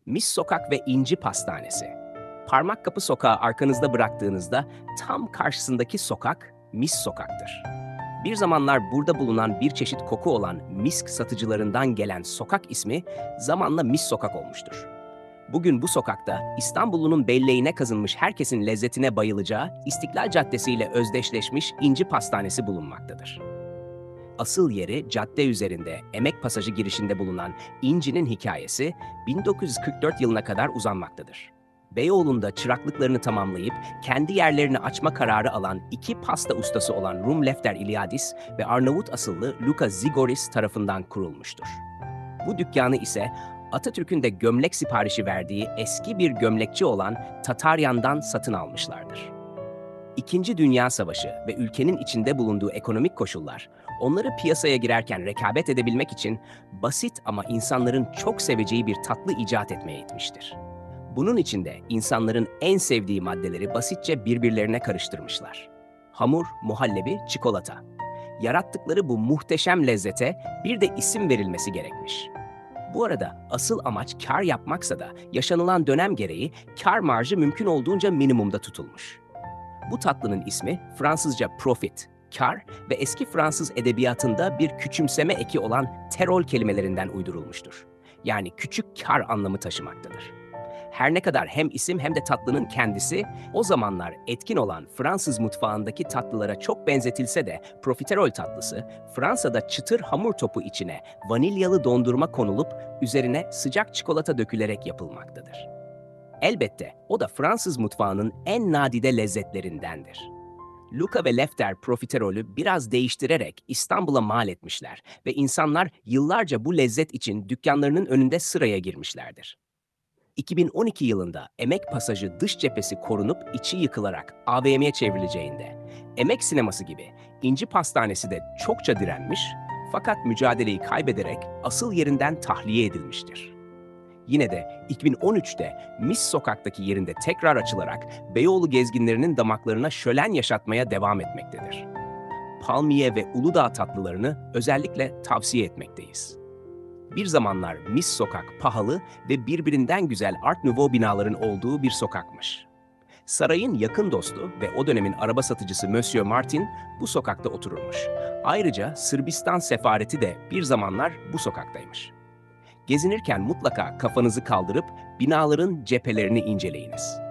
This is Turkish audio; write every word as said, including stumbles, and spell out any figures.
Mis Sokak ve İnci Pastanesi. Parmakkapı Sokağı arkanızda bıraktığınızda tam karşısındaki sokak Mis Sokak'tır. Bir zamanlar burada bulunan bir çeşit koku olan misk satıcılarından gelen sokak ismi zamanla Mis Sokak olmuştur. Bugün bu sokakta İstanbul'un belleğine kazınmış herkesin lezzetine bayılacağı İstiklal Caddesi ile özdeşleşmiş İnci Pastanesi bulunmaktadır. Asıl yeri cadde üzerinde Emek Pasajı girişinde bulunan İnci'nin hikayesi bin dokuz yüz kırk dört yılına kadar uzanmaktadır. Beyoğlu'nda çıraklıklarını tamamlayıp kendi yerlerini açma kararı alan iki pasta ustası olan Rum Lefter İlyadis ve Arnavut asıllı Luka Zigoris tarafından kurulmuştur. Bu dükkanı ise Atatürk'ün de gömlek siparişi verdiği eski bir gömlekçi olan Tataryan'dan satın almışlardır. İkinci Dünya Savaşı ve ülkenin içinde bulunduğu ekonomik koşullar, onları piyasaya girerken rekabet edebilmek için basit ama insanların çok seveceği bir tatlı icat etmeye itmiştir. Bunun için de insanların en sevdiği maddeleri basitçe birbirlerine karıştırmışlar. Hamur, muhallebi, çikolata. Yarattıkları bu muhteşem lezzete bir de isim verilmesi gerekmiş. Bu arada asıl amaç kar yapmaksa da yaşanılan dönem gereği kar marjı mümkün olduğunca minimumda tutulmuş. Bu tatlının ismi Fransızca profit, kar ve eski Fransız edebiyatında bir küçümseme eki olan terol kelimelerinden uydurulmuştur. Yani küçük kar anlamı taşımaktadır. Her ne kadar hem isim hem de tatlının kendisi o zamanlar etkin olan Fransız mutfağındaki tatlılara çok benzetilse de profiterol tatlısı Fransa'da çıtır hamur topu içine vanilyalı dondurma konulup üzerine sıcak çikolata dökülerek yapılmaktadır. Elbette o da Fransız mutfağının en nadide lezzetlerindendir. Luca ve Lefter profiterolü biraz değiştirerek İstanbul'a mal etmişler ve insanlar yıllarca bu lezzet için dükkanlarının önünde sıraya girmişlerdir. iki bin on iki yılında Emek Pasajı dış cephesi korunup içi yıkılarak A V M'ye çevrileceğinde, Emek Sineması gibi İnci Pastanesi de çokça direnmiş fakat mücadeleyi kaybederek asıl yerinden tahliye edilmiştir. Yine de iki bin on üçte Mis Sokak'taki yerinde tekrar açılarak Beyoğlu gezginlerinin damaklarına şölen yaşatmaya devam etmektedir. Palmiye ve Uludağ tatlılarını özellikle tavsiye etmekteyiz. Bir zamanlar Mis Sokak pahalı ve birbirinden güzel Art Nouveau binaların olduğu bir sokakmış. Sarayın yakın dostu ve o dönemin araba satıcısı Monsieur Martin bu sokakta otururmuş. Ayrıca Sırbistan sefareti de bir zamanlar bu sokaktaymış. Gezinirken mutlaka kafanızı kaldırıp binaların cephelerini inceleyiniz.